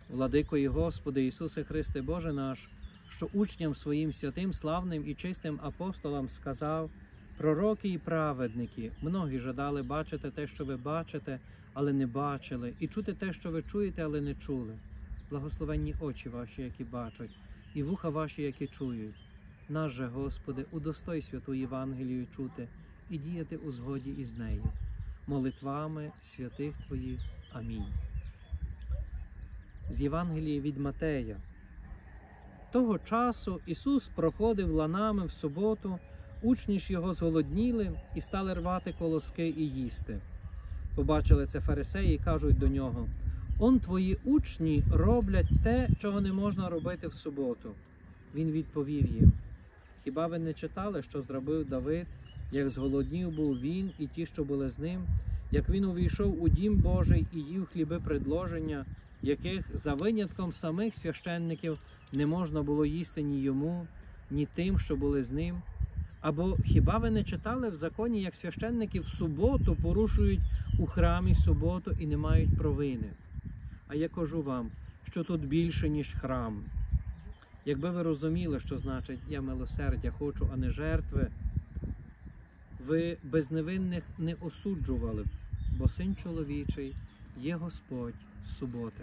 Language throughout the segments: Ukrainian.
Владико і Господи Ісусе Христе Боже наш, що учням своїм святим, славним і чистим апостолам сказав: пророки і праведники, многі жадали бачити те, що ви бачите, але не бачили, і чути те, що ви чуєте, але не чули. Благословенні очі ваші, які бачать, і вуха ваші, які чують. Нас же, Господи, удостой святу Євангелію чути і діяти у згоді із нею. Молитвами святих Твоїх. Амінь. З Євангелії від Матея. Того часу Ісус проходив ланами в суботу, учні ж Його зголодніли і стали рвати колоски і їсти. Побачили це фарисеї і кажуть до Нього: «Он твої учні роблять те, чого не можна робити в суботу». Він відповів їм: «Хіба ви не читали, що зробив Давид, як зголоднів був він і ті, що були з ним, як він увійшов у дім Божий і їв хліби предложення, яких за винятком самих священників не можна було їсти ні йому, ні тим, що були з ним? Або хіба ви не читали в законі, як священники в суботу порушують у храмі суботу і не мають провини? А я кажу вам, що тут більше, ніж храм. Якби ви розуміли, що значить «я милосердя хочу, а не жертви», ви безневинних не осуджували б, бо Син чоловічий є Господь суботи.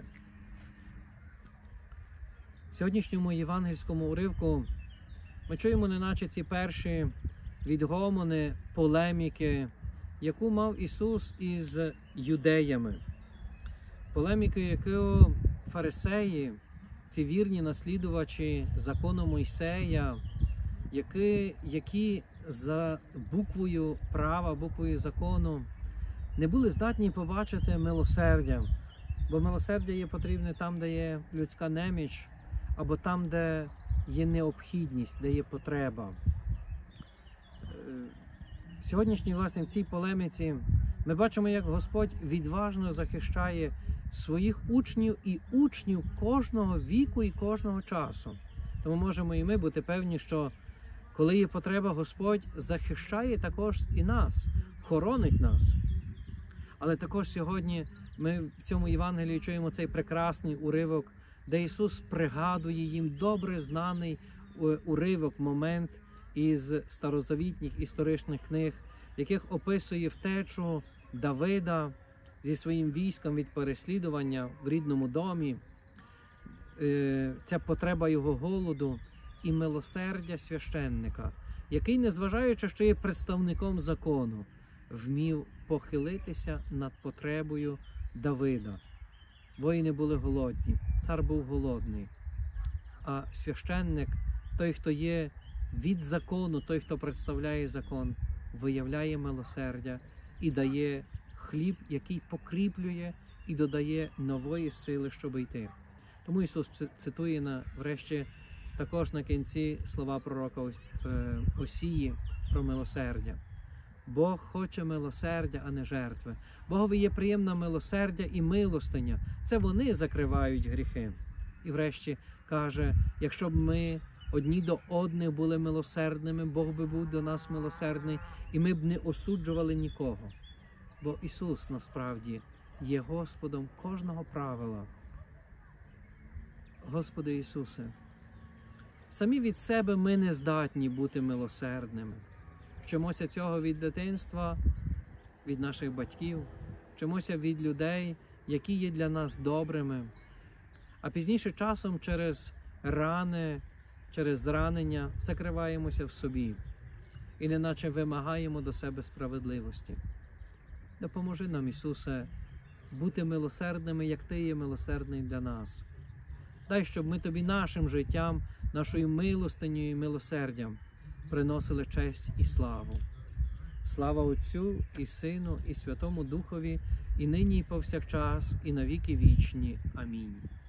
В сьогоднішньому євангельському уривку ми чуємо неначе ці перші відгомони, полеміки, яку мав Ісус із юдеями. Полеміки, яку фарисеї, ці вірні наслідувачі закону Мойсея, які за буквою права, буквою закону не були здатні побачити милосердя. Бо милосердя є потрібне там, де є людська неміч, або там, де є необхідність, де є потреба. Сьогоднішній, власне, в цій полеміці ми бачимо, як Господь відважно захищає своїх учнів і учнів кожного віку і кожного часу. Тому можемо і ми бути певні, що коли є потреба, Господь захищає також і нас, хоронить нас. Але також сьогодні ми в цьому Євангелії чуємо цей прекрасний уривок, де Ісус пригадує їм добре знаний уривок, момент із старозавітніх історичних книг, в яких описує втечу Давида зі своїм військом від переслідування в рідному домі, ця потреба його голоду і милосердя священника, який, незважаючи, що є представником закону, вмів похилитися над потребою Давида. Воїни були голодні, цар був голодний, а священник, той, хто є від закону, той, хто представляє закон, виявляє милосердя і дає хліб, який покріплює і додає нової сили, щоб йти. Тому Ісус цитує врешті також на кінці слова пророка Осії про милосердя. Бог хоче милосердя, а не жертви. Богові є приємна милосердя і милостиня. Це вони закривають гріхи. І врешті каже, якщо б ми одні до одних були милосердними, Бог би був до нас милосердний, і ми б не осуджували нікого. Бо Ісус насправді є Господом кожного правила. Господи Ісусе, самі від себе ми не здатні бути милосердними. Вчимося цього від дитинства, від наших батьків, вчимося від людей, які є для нас добрими. А пізніше часом через рани, через зранення закриваємося в собі і неначе вимагаємо до себе справедливості. Допоможи нам, Ісусе, бути милосердними, як Ти є милосердний для нас. Дай, щоб ми Тобі нашим життям, нашою милостинею і милосердям приносили честь і славу. Слава Отцю і Сину і Святому Духові, і нині, і повсякчас, і на віки вічні. Амінь.